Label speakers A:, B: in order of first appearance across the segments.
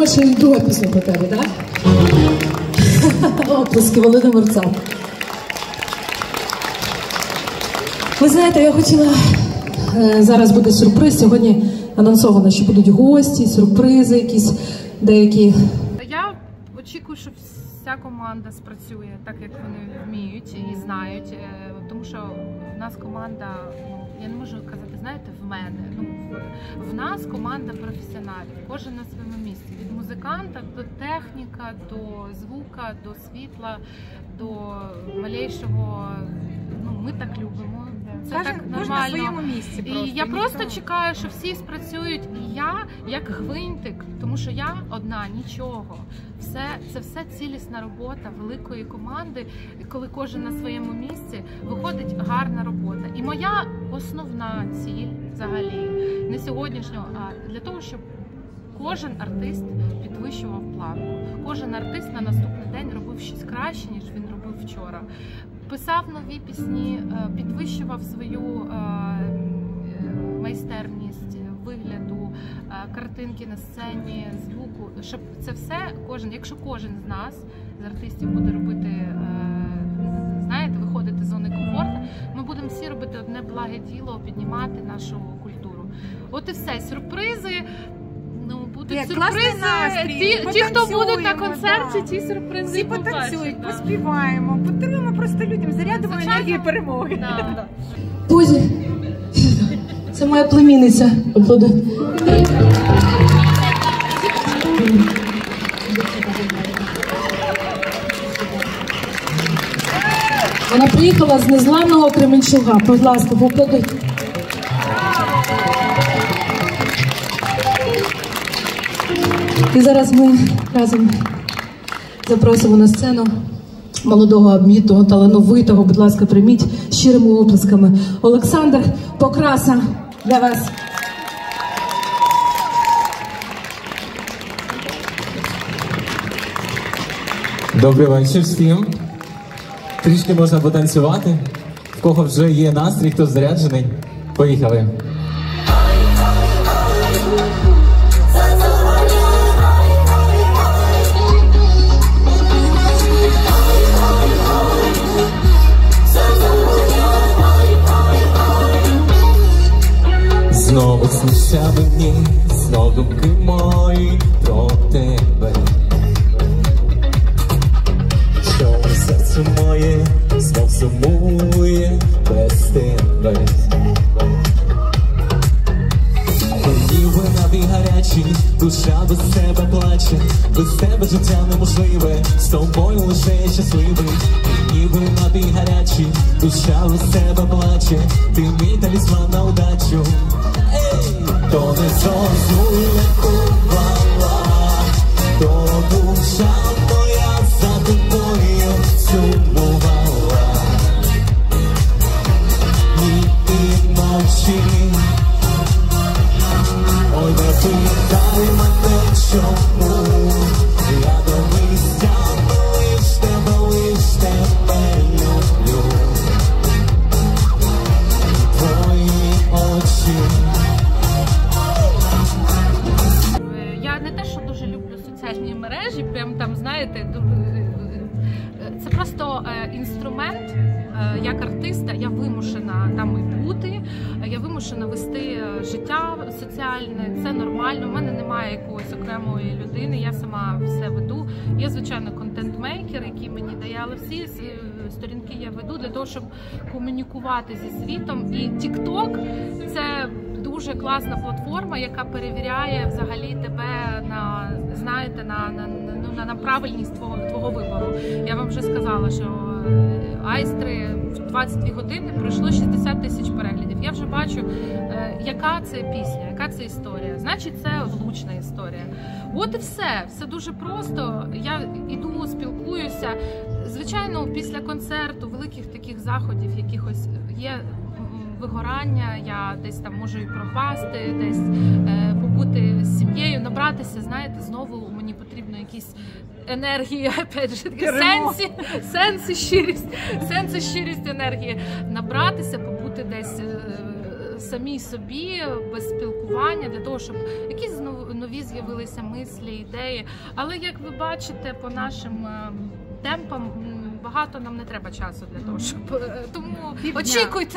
A: думаю, що і друга пісня про тебе, так? Оплески, Володимир Цап. Ви знаєте, я хотіла... Зараз буде сюрприз. Сьогодні анонсовано, що будуть гості, сюрпризи якісь деякі.
B: Я очікую, що вся команда спрацює так, як вони вміють і знають. Тому що в нас команда, я не можу казати, знаєте, в мене. В нас команда професіоналів, кожен на своєму місці. Від музиканта до техніка, до звука, до світла, до малейшого. Ми так любимо. Це так нормально.
C: На своєму місці просто.
B: І я просто чекаю, що всі спрацюють. І я як гвинтик, тому що я одна, нічого. Це все цілісна робота великої команди. Коли кожен на своєму місці, виходить гарна робота. І моя основна ціль взагалі, не сьогоднішнього, а для того, щоб кожен артист підвищував планку. Кожен артист на наступний день робив щось краще, ніж він робив вчора. Писав нові пісні, підвищував свою майстерність вигляду, картинки на сцені, звуку, щоб це все, якщо кожен з нас, з артистів, буде робити, знаєте, виходити з зони комфорту, ми будемо всі робити одне благе діло, піднімати нашу культуру. От і все, сюрпризи. Будуть сюрпризи. Ті, хто будуть на концерті, ті сюрпризи.
C: Всі потанцюють, поспіваємо, подаруємо просто людям, зарядимо енергії перемоги.
A: Позі, це моя племінниця. Вона приїхала з незламного Кременчуга. Будь ласка, поаплодуйте. І зараз ми разом запросимо на сцену молодого, амбітного, талановитого, будь ласка, прийміть щирими оплесками. Олександр Покраса для вас.
D: Добрий вечір всім. Трішки можна потанцювати. В кого вже є настрій, хто заряджений. Поїхали. Знову сниться мені, знов думки мої про тебе. Що серце моє знов сумує без тебе. Ніби напій гарячий, душа без тебе плаче. Без тебе життя неможливе, з тобою лише я щасливий. Ніби напій гарячий, душа без тебе плаче. Ти мій талісман на удачу. То не зрозуміє кувала, то душа моя за тобою сумувала. Ні і ночі, ой, не питай мене чому. Я до місця лиш тебе люблю. Твої очі.
B: Соціальні мережі, прям там, знаєте, це просто інструмент. Як артиста я вимушена там і бути, я вимушена вести життя соціальне, це нормально, у мене немає якоїсь окремої людини, я сама все веду. Є, звичайно, контент-мейкер, який мені дає, але всі сторінки я веду для того, щоб комунікувати зі світом. І TikTok – це дуже класна платформа, яка перевіряє взагалі тебе на, знаєте, на правильність твого вибору. Я вам вже сказала, що Айстри в 22 години пройшло 60 тисяч переглядів. Я вже бачу, яка це пісня, яка це історія. Значить, це влучна історія. От і все. Все дуже просто. Я іду, спілкуюся. Звичайно, після концерту, великих таких заходів якихось є вигорання, я десь там можу і пропасти, десь побути з сім'єю, набратися, знаєте, знову мені потрібно якісь енергії, опять же, сенси, щирість енергії, набратися, побути десь самій собі, без спілкування, для того, щоб якісь нові з'явилися мислі, ідеї. Але як ви бачите, по нашим темпам багато нам не треба часу для того, щоб тому очікуйте.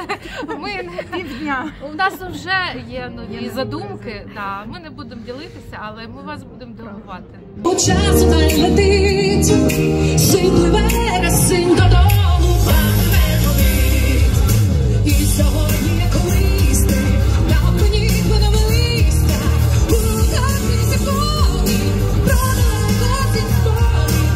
B: У нас вже є нові задумки. Да, ми не будемо ділитися, але ми вас будемо дивувати.
A: По часу дай летить, син пливе, син додому, пане ходить. І сьогодні я колись ти, на мені винове листя, у руках місяць повні, продалеко від полі,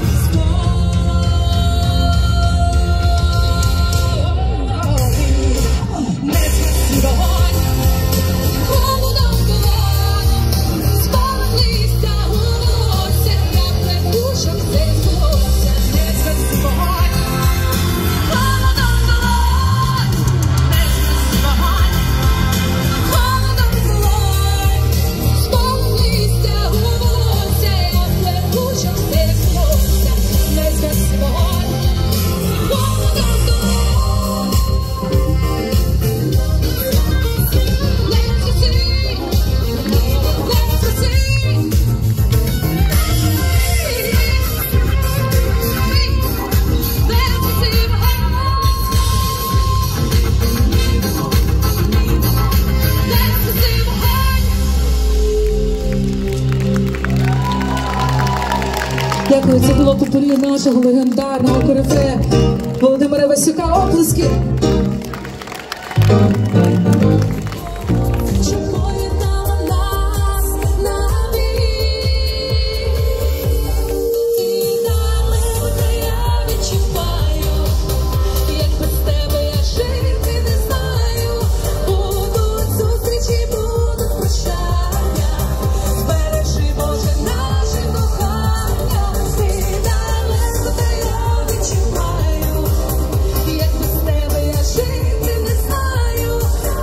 A: не згаси вогонь, холодом долонь, спалах листя у волосся, як лягушок цей волосся, не згаси вогонь, холодом долонь, не згаси вогонь, холодом долонь, спалах листя у волосся, як лягушок цей волосся, не згаси вогонь, холодом долонь. Дякую, це було популі нашого легендарного корифея Володимира Васюка. Оплески!
E: Як без тебе я жити не знаю.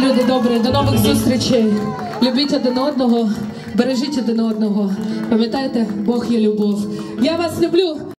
A: люди добрі, до нових зустрічей. Любіть один одного, бережіть один одного. Пам'ятайте, Бог є любов. Я вас люблю.